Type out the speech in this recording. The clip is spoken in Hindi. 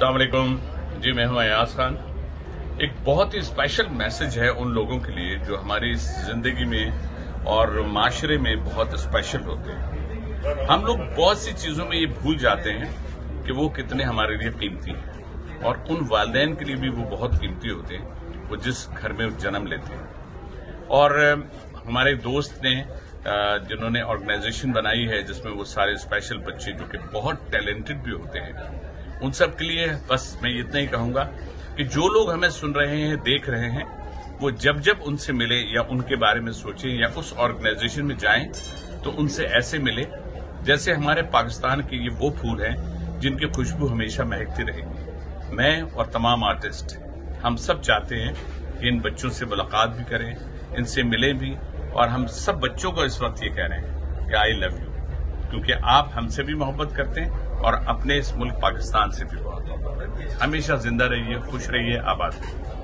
अस्सलाम वालेकुम जी, मैं हूं अयाज खान। एक बहुत ही स्पेशल मैसेज है उन लोगों के लिए जो हमारी जिंदगी में और माशरे में बहुत स्पेशल होते हैं। हम लोग बहुत सी चीजों में ये भूल जाते हैं कि वो कितने हमारे लिए कीमती हैं, और उन वालिदैन के लिए भी वो बहुत कीमती होते हैं वो जिस घर में जन्म लेते हैं। और हमारे दोस्त ने जिन्होंने ऑर्गेनाइजेशन बनाई है जिसमें वो सारे स्पेशल बच्चे जो कि बहुत टैलेंटेड भी होते हैं, उन सब के लिए बस मैं इतना ही कहूंगा कि जो लोग हमें सुन रहे हैं, देख रहे हैं, वो जब जब उनसे मिले या उनके बारे में सोचें या उस ऑर्गेनाइजेशन में जाएं तो उनसे ऐसे मिले जैसे हमारे पाकिस्तान के ये वो फूल हैं जिनकी खुशबू हमेशा महकती रहेगी। मैं और तमाम आर्टिस्ट हम सब चाहते हैं कि इन बच्चों से मुलाकात भी करें, इनसे मिलें भी, और हम सब बच्चों को इस वक्त ये कह रहे हैं कि आई लव यू, क्योंकि आप हमसे भी मोहब्बत करते हैं और अपने इस मुल्क पाकिस्तान से भी बहुत मोहब्बत करते हैं। हमेशा जिंदा रहिए, खुश रहिए, आबाद रहिए।